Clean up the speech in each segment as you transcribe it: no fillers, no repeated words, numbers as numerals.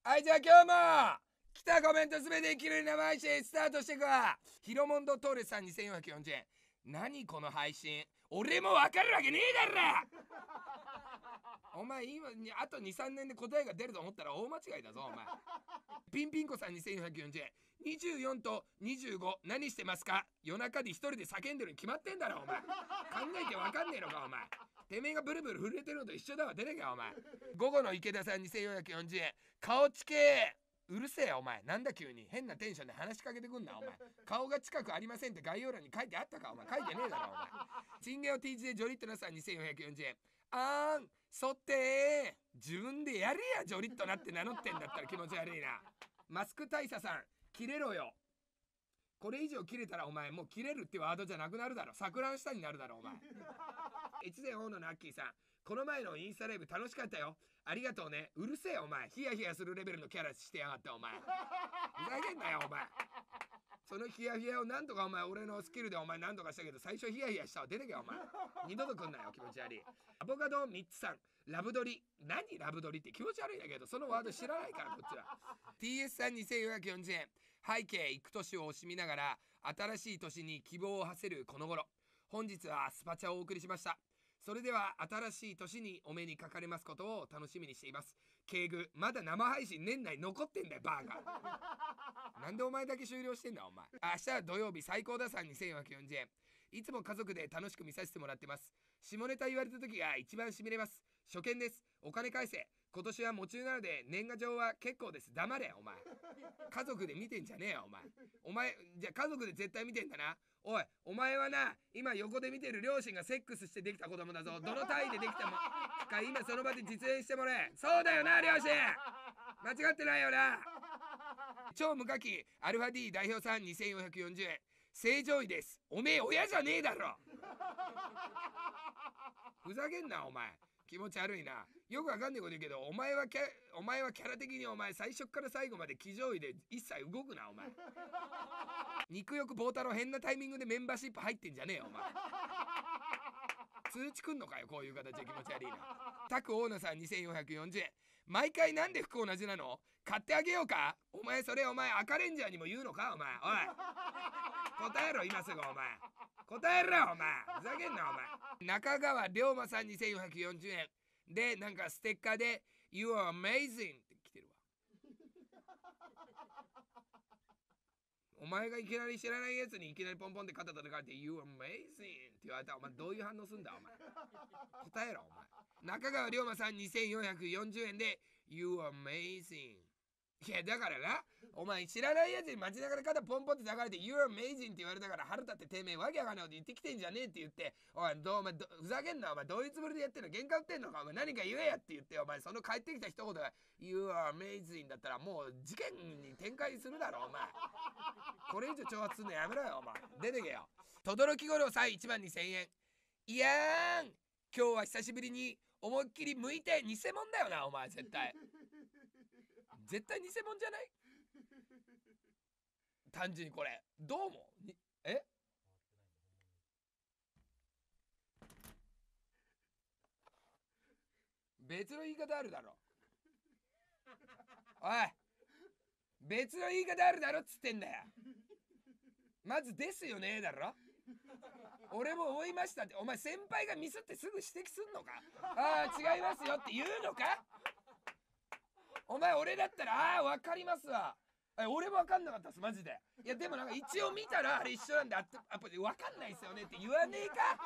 はい、じゃあ今日も来たコメントすべてきれい生配信スタートしていくわ。ヒロモンドトーレスさん2440円。何この配信、俺もわかるわけねえだろ。お前今あと 2,3 年で答えが出ると思ったら大間違いだぞお前。ピンピンコさん2440円。24と25何してますか。夜中で一人で叫んでるに決まってんだろお前。考えてわかんねえのかお前。てめえがブルブル震えてるのと一緒だわ。出てけお前。午後の池田さん2440円。顔ちけうるせえよお前。なんだ急に変なテンションで話しかけてくんなお前。顔が近くありませんって概要欄に書いてあったかお前。書いてねえだろお前。チンゲオ TJ ジョリットナさん2440円。あーんそって自分でやれや。ジョリットナって名乗ってんだったら気持ち悪いな。マスク大佐さん切れろよ。これ以上切れたらお前もう切れるってワードじゃなくなるだろ。錯乱したになるだろお前。越前大野のアッキーさん、この前のインスタライブ楽しかったよ。ありがとうね。うるせえお前。ヒヤヒヤするレベルのキャラしてやがったお前。ふざけんなよお前。そのヒヤヒヤをなんとかお前俺のスキルでお前なんとかしたけど、最初ヒヤヒヤしたわ。出てけよお前。二度と来んなよ気持ち悪い。アボカド3つさん、ラブドリ。何ラブドリって気持ち悪いんだけど、そのワード知らないからこっちは。TS さん2440円。背景幾年を惜しみながら新しい年に希望を馳せるこの頃、本日はスパチャをお送りしました。それでは新しい年にお目にかかれますことを楽しみにしています。敬具まだ生配信年内残ってんだよバーガー。なんでお前だけ終了してんだお前。明日は土曜日最高ださん2440円。いつも家族で楽しく見させてもらってます。下ネタ言われた時が一番しびれます。初見です。お金返せ。今年は夢中なので年賀状は結構です。黙れお前。家族で見てんじゃねえよお前。お前じゃあ家族で絶対見てんだな。おいお前はな、今横で見てる両親がセックスしてできた子供だぞ。どの体位でできたもか今その場で実演してもらえ。そうだよな両親。間違ってないよな。超無課金アルファ D 代表さん2440円。正常位です。おめえ親じゃねえだろ。ふざけんなお前。気持ち悪いな。よくわかんないこと言うけど、お前はキャラ的にお前最初から最後まで騎乗位で一切動くなお前。肉欲棒太郎変なタイミングでメンバーシップ入ってんじゃねえよお前。通知くんのかよこういう形で。気持ち悪いな。タク大野さん2440円。毎回なんで服同じなの。買ってあげようか。お前それお前赤レンジャーにも言うのかお前。おい答えろ今すぐお前。答えろお前。ふざけんなお前。中川龍馬さん2440円でなんかステッカーで You are amazing って来てるわ。お前がいきなり知らないやつにいきなりポンポンって肩叩かれて You are amazing って言われたらお前どういう反応すんだお前。答えろお前。中川龍馬さん2440円で You are amazing。いやだからな、お前知らないやつに街中で肩ポンポンって抱かれて You're amazing って言われたから腹立っててめえわけわかんないこと言ってきてんじゃねえって言って、おいお前ふざけんなお前。どういうつもりでやってんの。喧嘩売ってんのかお前。何か言えやって言って、お前その帰ってきた一言が You are amazing だったらもう事件に展開するだろお前。これ以上挑発すんのやめろよお前。出てけよ。轟五郎さん12000円。いやーん今日は久しぶりに思いっきり向いて偽物だよなお前。絶対絶対偽物じゃない。単純にこれどうも別の言い方あるだろ。おい別の言い方あるだろっつってんだよ。まずですよねだろ。俺も思いましたって。お前先輩がミスってすぐ指摘すんのか。ああ違いますよって言うのか。お前俺だったらああ分かりますわ。俺も分かんなかったっすマジで。いやでもなんか一応見たらあれ一緒なんでやっぱ分かんないっすよねって言わねえか。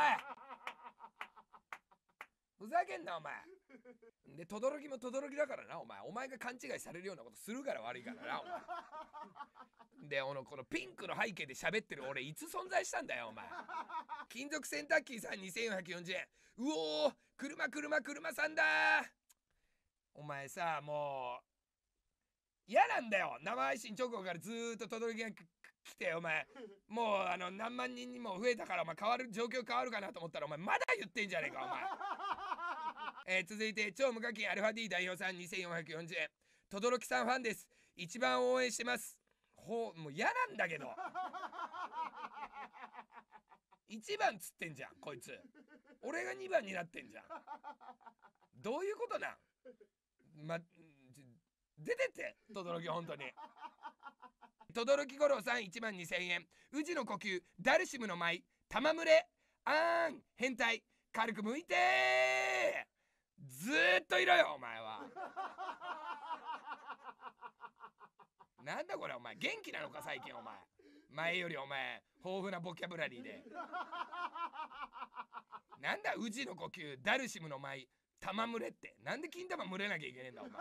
おいふざけんなお前。で轟も轟だからなお前。お前が勘違いされるようなことするから悪いからなお前。でこのピンクの背景で喋ってる俺いつ存在したんだよお前。金属洗濯機さん2440円。うおー車さんだ。お前さもう嫌なんだよ。生配信直後からずーっと轟が来てお前もう何万人にも増えたからお前状況変わるかなと思ったらお前まだ言ってんじゃねえかお前。続いて超無課金アルファ D 代表さん2440円。轟さんファンです。一番応援してます。もう嫌なんだけど。1番つってんじゃんこいつ。俺が2番になってんじゃん。どういうことなん。 出てって轟本当に。轟五郎さん12000円。宇治の呼吸ダルシムの舞玉群れあーん変態軽く向いてー。ずーっといろよお前は。なんだこれお前、元気なのか最近お前。前よりお前豊富なボキャブラリーで。なんだ宇治の呼吸ダルシムの舞玉群れって、なんで金玉群れなきゃいけねえんだお前。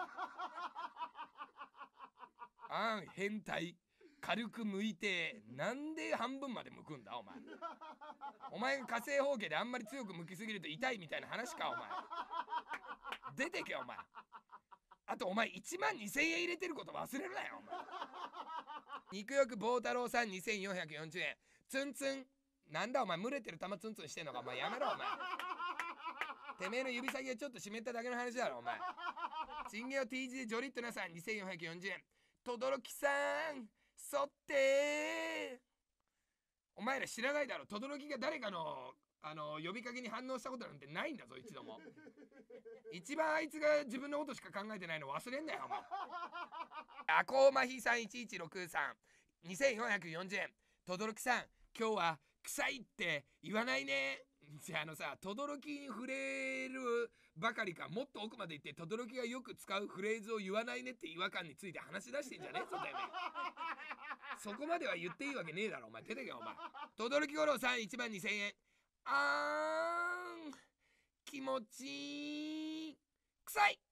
あん変態軽く向いて、なんで半分まで向くんだお前。お前が火星放棄であんまり強く向きすぎると痛いみたいな話かお前。出てけお前。あとお前12000円入れてること忘れるなよお前。肉欲棒太郎さん2440円。ツンツンなんだお前、群れてる玉ツンツンしてんのかお前。やめろお前。てめえの指先がちょっと湿っただけの話だろお前。チンゲオ T 字でジョリッとなさん2440円。轟さんそってー。お前ら知らないだろ、轟が誰かの呼びかけに反応したことなんてないんだぞ一度も。一番あいつが自分のことしか考えてないの忘れんだよお前。アコーマヒさん1163 2440円。轟さん今日は臭いって言わないね。じゃあさ、轟に触れるばかりか、もっと奥まで行って轟がよく使うフレーズを言わないねって違和感について話し出してんじゃねえぞてめえ。そこまでは言っていいわけねえだろお前。出てけよお前。轟五郎さん12000円。あーん気持ちいい臭い。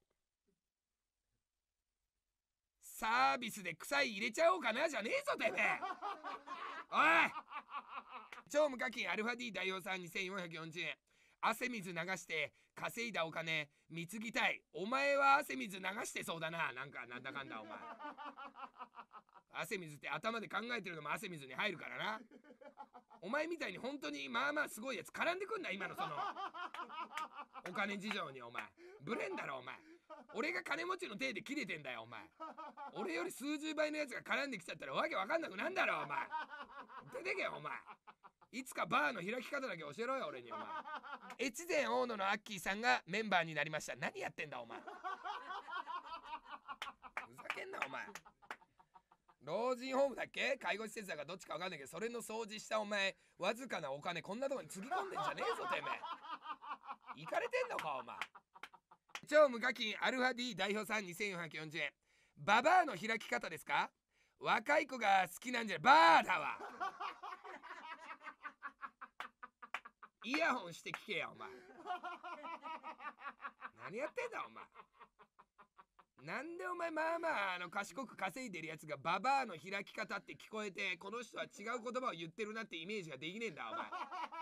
サービスで臭い入れちゃおうかなじゃねえぞてめえ。おい超無課金アルファ D 代表さん2440円。汗水流して稼いだお金貢ぎたい。お前は汗水流してそうだな。なんかなんだかんだお前。汗水って頭で考えてるのも汗水に入るからな。お前みたいに本当にまあまあすごいやつ絡んでくんな今のそのお金事情に。お前ブレんだろお前。俺が金持ちの手で切れてんだよお前。俺より数十倍のやつが絡んできちゃったらわけわかんなくなんだろお前。出てけよお前。いつかバーの開き方だけ教えろよ俺にお前。越前大野のアッキーさんがメンバーになりました。何やってんだお前。ふざけんなお前。老人ホームだっけ介護施設だかどっちかわかんないけど、それの掃除したお前わずかなお金こんなとこにつぎ込んでんじゃねえぞてめえ。イかれてんのかお前。超無課金アルファ D 代表さん2440円。ババアの開き方ですか。若い子が好きなんじゃバーだわ。イヤホンして聞けやお前。何やってんだお前。なんでお前まあまあ賢く稼いでるやつがババアの開き方って聞こえて、この人は違う言葉を言ってるなってイメージができねえんだお前。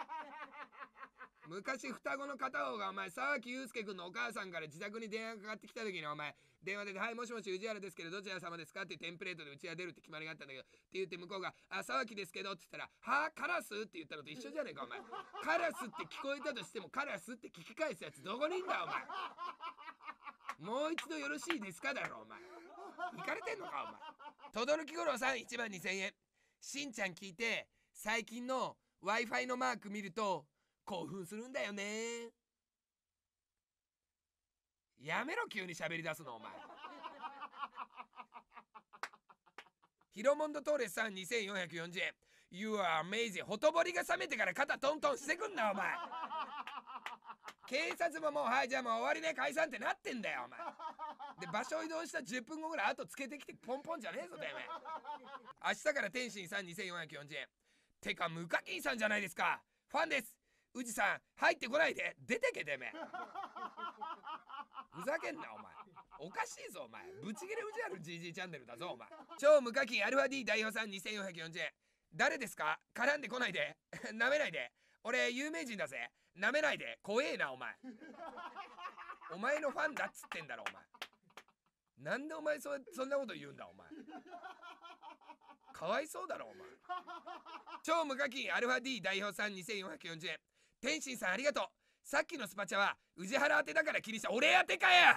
昔双子の片方がお前沢木祐介君のお母さんから自宅に電話がかかってきた時にお前電話で「はいもしもし宇治原ですけどどちら様ですか?」ってテンプレートでうちが出るって決まりがあったんだけど、って言って向こうが「あ沢木ですけど」って言ったら「はあカラス?」って言ったのと一緒じゃねえかお前。カラスって聞こえたとしてもカラスって聞き返すやつどこにいんだお前。もう一度よろしいですかだろお前。行かれてんのかお前。轟五郎さん12000円。しんちゃん聞いて最近の Wi-Fi のマーク見ると興奮するんだよね。やめろ急に喋り出すのお前。ヒロモンドトーレスさん2440円。 You are amazing。 ほとぼりが冷めてから肩トントンしてくんなお前。警察ももうはいじゃあもう終わりね解散ってなってんだよお前。で場所移動した10分後ぐらい後つけてきてポンポンじゃねえぞてめえ。明日から天心さん2440円。てか無課金さんじゃないですか。ファンです。宇治さん入ってこないで出てけてめえ。ふざけんなお前。おかしいぞお前。ブチギレ宇治ある GG チャンネルだぞお前。超無課金アルファ D 代表さん2440円。誰ですか絡んでこないでなめないで。俺有名人だぜ。なめないで。怖えなお前。お前のファンだっつってんだろお前。なんでお前そんなこと言うんだお前。かわいそうだろお前。超無課金アルファ D 代表さん2440円。天心さんありがとう。さっきのスパチャは宇治原宛てだから気にした。俺宛てかや。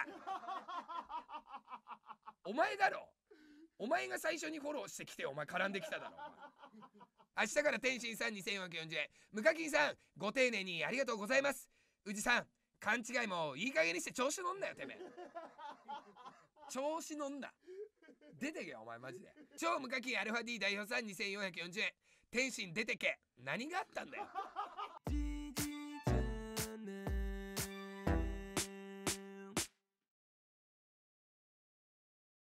お前だろ。お前が最初にフォローしてきてお前絡んできただろお前。明日から天心さん2440円。無課金さんご丁寧にありがとうございます。宇治さん勘違いもいい加減にして調子乗んなよてめえ。調子乗んな。 出てけよお前マジで。超無課金アルファ D 代表さん2440円。天心出てけ。何があったんだよ。